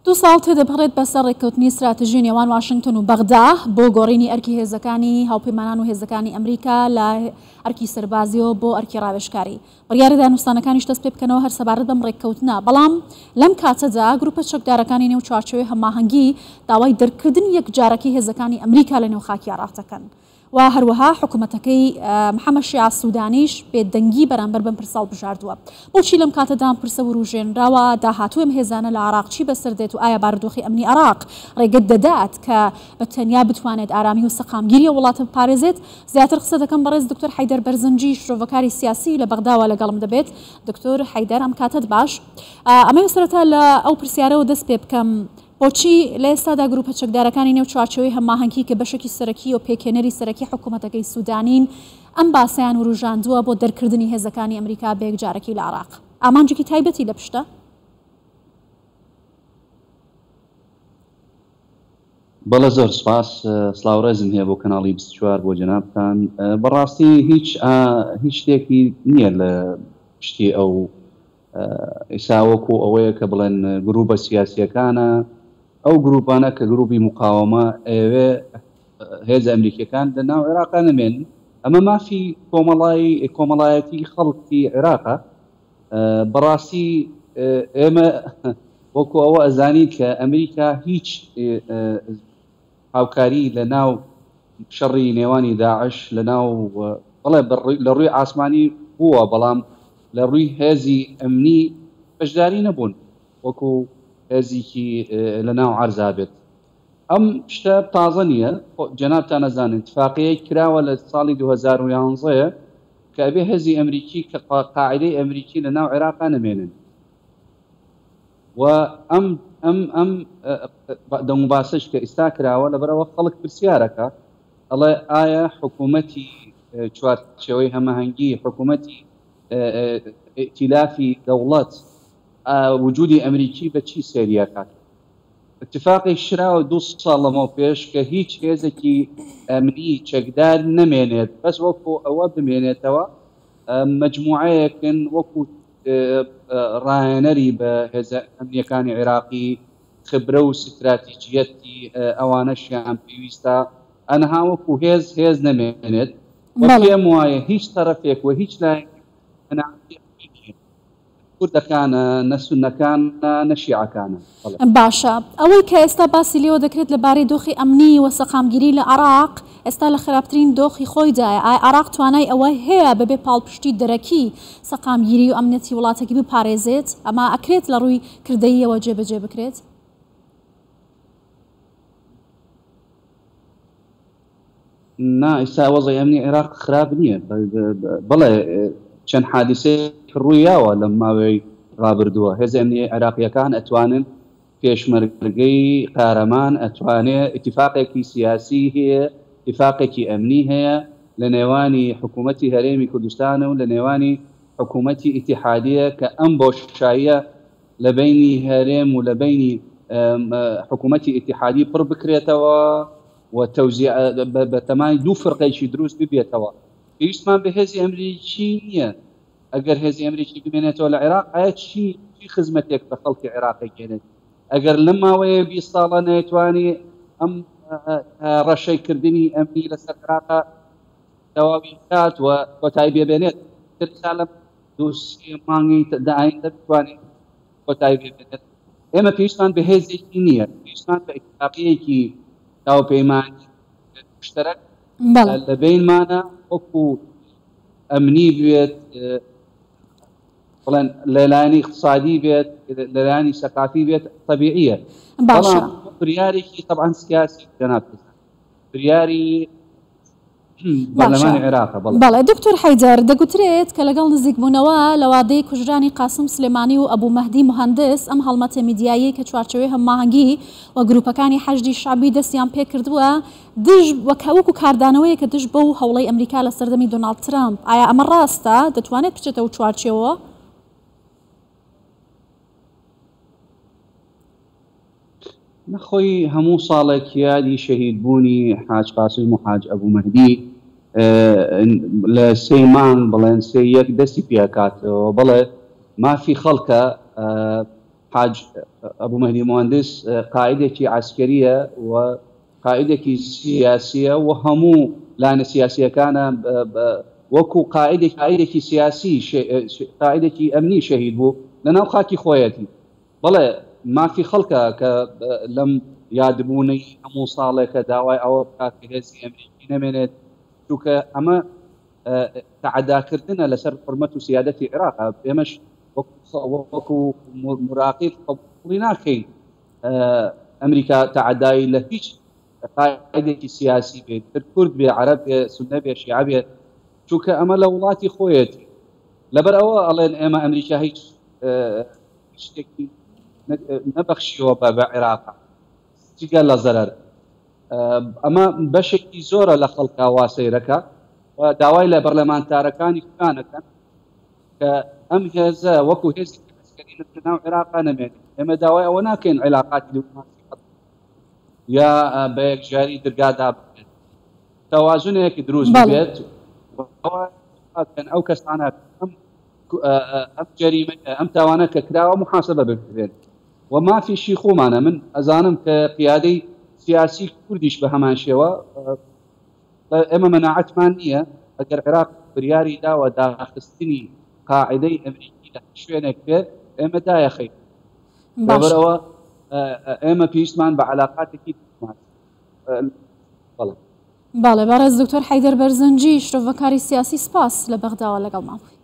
دو ساڵ تێدەبڕێت بەسەر ڕێککەوتنی استراتیژی نێوان واشنگتن و بەغدا بۆ گۆڕینی ئەرکی هێزەکانی هاوپەیمانان و هێزەکانی ئەمریکا لە ئەرکی سەربازیەوە بۆ ئەرکی ڕاوێژکاری. بڕیاری دانوستانەکانیش دەست پێ بکەنەوە هەر سەبارەت بەم ڕێککەوتنە، بەڵام لەم کاتەدا گروپە چەکدارەکانی نێو چوارچێوەی هەماهەنگی داوای دەرکردن یەکجارەکی هێزەکانی ئەمریکا لە نێو خاکی عێراق دەکەن. و هەروەها حکوومەتەکەی محەممەد شیع سوودانیش بێدەنگی بەرامبەر بەم پرساڵ بژاردووە. بۆچی لەم کاتەدا پرسە وروژێنراوە داهاتوو ئەم هێزانە لە عێراق چی بەسەر دێت و ئایا بارودۆخی ئەمنی عێراق ڕێگەت دەدات کە بە تەنیا بتوانێت ئارامی و سەقامگیری وڵاتە بپارێزێت؟ زیاتر قسە دەکەم بەڕێز دکتۆر حەیدەر بەرزنجی شرۆڤەکاری سیاسی لە بەغداوە لەگەڵم دەبێت. دکتۆر حەیدەر ئەم کاتت باش. ئەمە سەرەتا لە ئەو پرسیارەوە دەست پێ بکەم، بۆچی لە ئێستادا گروپە چەکدارەکانی نێو چوارچێوەی هەماهەنگی کە بەشێکی سەرەکی و پێکێنەری سەرەکی حکوومەتەکەی سوودانین ئەم باسەیان وروژاندووە بۆ دەرکردنی هێزەکانی ئەمریکا بە یەکجارەکی لە عێراق؟ ئامانجێکی تایبەتی لە پشتە؟ بەڵێ زۆر سپاس، سلااوڕێزم هەیە بۆ کەناڵی 24 بۆ جەنابتان. بەڕاستی هیچ شتێکی نییە لە پشتی ئەو ئێساوەکو ئەوەیە کە بڵێن گروپە سیاسیەکانە ئەو گروپانە کە گروپی مقاومە ئەوێ هێز ئەمریکیەکان لە ناو عێراقا نەمێن. ئەمە مافی کۆمەڵایەتی خەڵکی عێراقە. بەڕاستی ئێمە وەکو ئەوە ئەزانی کە ئەمریکا هیچ هاوکاری لە ناو شەڕی نێوانی داعش لە ناو بەڵێ لە ڕووی ئاسمانی بووە، بەڵام لە ڕووی هێزی ئەمنی بەشداری نەبوون وەکو هێزێکی لە ناو عەرزا بێت. ئەم شتە تازە نییە، جەنابتان ئەزانن اتفاقیەک کراوە لە ساڵی 2011 کە ئەبێ هێزی ئەمریکی کە قاعدەی ئەمریکی لە ناو عێراقا نەمێنن. و ئەم دەموباسش کە ئێستا کراوە لەبەرەوە خەڵک پرسیارەکە ئەڵێ ئایا حکوومەتی چوارچێوەی هەماهەنگی حکوومەتی ئائتلافی دەوڵەت وجودی ئەمریکی بە چی سێریەکات؟ اتفاقی شراوە 2 ساڵ لەمەوە پێش کە هیچ هێزێکی ئەمنی چەکدار نەمێنێت، بەس وەکو ئەوە بمێنێتەوە مەجموعەیەکن وەکو ڕاهێنەری بە هێزە ئەمنیەکانی عێراقی خبرە و استراتیجیەتی ئەوانەشیان پێویستە ئەنها وەکو هێز نەمێنێت. پێم وایە هیچ تەرەفێک و هیچ لای کوردەکانە نەسونەکانە نەشیعەکانە. باشە، ئەوەی کە ئێستا باسی لێوە دەکرێت لەبارەی دۆخی ئەمنی و سەقامگیری لە عێراق ئێستا لە خراپترین دۆخی خۆیدایە. عێراق توانای ئەوە هەیە بەبێ پاڵپشتی دەرەکی سەقامگیری و ئەمنیەتی وڵاتێکی بپارێزێت؟ ئەمە ئەکرێت لە ڕووی کردەییەوە جێبەجێ بکرێت؟ نا، ئێستا وەزعی ئەمنی عێراق خراپ نییە. بەڵێ چەند حادیسەیەک ڕوویاوە لە ماوەی ڕابردووە. هێز ئەمنی عێراقیەکان ئەتوانن پێشمەرگەی قارەمان ئەتوانێت اتفاقێکی سیاسی هەیە، اتفاقێکی ئەمنی هەیە لە نێوانی حکوومەتی هەرێمی کوردستانە و لە نێوانی حکوومەتی ئیتیحادیە کە ئەم بۆشاییە لە بینی هەرێم و لە بینی حکوومەتی ئیتیحادی پڕ بکرێتەوە و تەوزیع بە تەمای 2 فرقەیەکی دروست ببێتەوە. پێویستمان بە هێزی ئەمریکی نییە. ئەگەر هێزی ئەمریکی بمێنێتەوە لە عێراق ئایا چی خزمەتێک بە خەڵکی عێراقی گێنێت؟ ئەگەر لەم ماوەیە 20 ساڵە نەیتوانی ئەم ڕەشەیکردنی ئەمنی لەسەر عێراقا تەواوی کات و کۆتایی بێبێنێت، لە 2 مانگی داهاتوو بتوانێت کۆتایی بێبێنێت. ئێمە پێویستمان بە هێزێکی نییە، پێویستمان بە ئیتفاقیەکی هاوپەیمانی مشتەرەک لە بینمانە وەکو ئەمنی بێت، بڵێن لەلایەنی اقتصادی بێت، لەلایەنی سەقافی بێت، طەبیعیە. بەڵام بریارێکی طبعاً سیاسی جەناب بریاری بەرلەمانی عێراقە. بەڵێ دکتۆر حەیدەر، دەگوترێت کە لەگەڵ نزیکبوونەوە لە وادەی کوژرانی قاسم سلێمانی و ئەبوو مەهدی مهندس ئەم هەڵمەتە میدیایی کە چوارچێوەی هەماهەنگی و گروپەکانی حەشدی شعبی دەستیان پێ کردووە دژ وەکو کاردانەوەیە کە دژ بەو هەوڵەی ئەمریکا لە سەردەمی دۆناڵد ترامپ. ئایا ئەمە ڕاستە؟ دەتوانێت بچێتەوە چوارچێوە؟ نەخۆی هەموو ساڵێک یادی شەهیدبوونی حاج قاسم و حاج ئەبوو مەهدی لە 3 مانگ بڵێن 3 دەستی پێکاتەوە. بڵێ مافی خەڵکە حاج ابو مهدي مهندس قائدێکی عسكرية وقائدێکی سیاسیە و هەموو لانە سیاسیەکانە وەکو قائدێکی سیاسی قائدێکی ئەمنی شەهید بوو لەناو خاکی خۆیەتی. بەڵێ مافی خەڵکە کە لەم یادبوونەی هەموو ساڵێکە داوای ئەوە بکات کە هێزی ئەمریکی نەمێنێت، چونکە ئەمە تعداکردنە لەسەر حرمەت و سیادەتی عێراق. ئێمەش وەکو مراقب قبوڵی ناکەین ئەمریکا تعدایی لە هیچ قائدێکی سیاسی بێت، کورد بێ، عەرەب بێ، سونە بێ، شیعە بێ، چونکە ئەمە لە وڵاتی خۆیەتی. لەبەر ئەوە ئەڵێن ئێمە ئەمریکا هیچ شتێکی نەبەخشیوە بە عێراق جگە لە زەرەر. ئەمە بەشێکی زۆرە لە خەڵکا وا سەیرەکە و داوای لە بەرلەمانتارەکانی خۆیانەکەن کە ئەم هێزە وەکو هێزی عسکەری ناو عێراقا نەمێنێت. ئێمە داوای ئەوە ناکەین عێلاقاتی دیپلۆماسی یا بە یەکجاری دەرگادا بێت، تەوازونێکی دروست بێت ئەو کەسانە ئەم جەریمە ئەم تاوانە کە کراوە محاسبە بکرێت. و مافیشی خۆمانە من ئەزانم کە قیادەی سیاسی کوردیش بە هەمان شێوە ئێمە مەناعەتمان نییە ئەگەر عێراق بریاری داوە داخستنی قاعدەی ئەمریکی لە شوێنێک بێت ئێمە دایەخەین. لەبەرەوە ئێمە پێویستمان بە عەلاقاتێکی بەڵێ. بەڕێز دکتۆر حەیدەر بەرزەنجی شرۆڤەکاری سیاسی، سپاس لە بەغداوە لەگەڵمان بووی.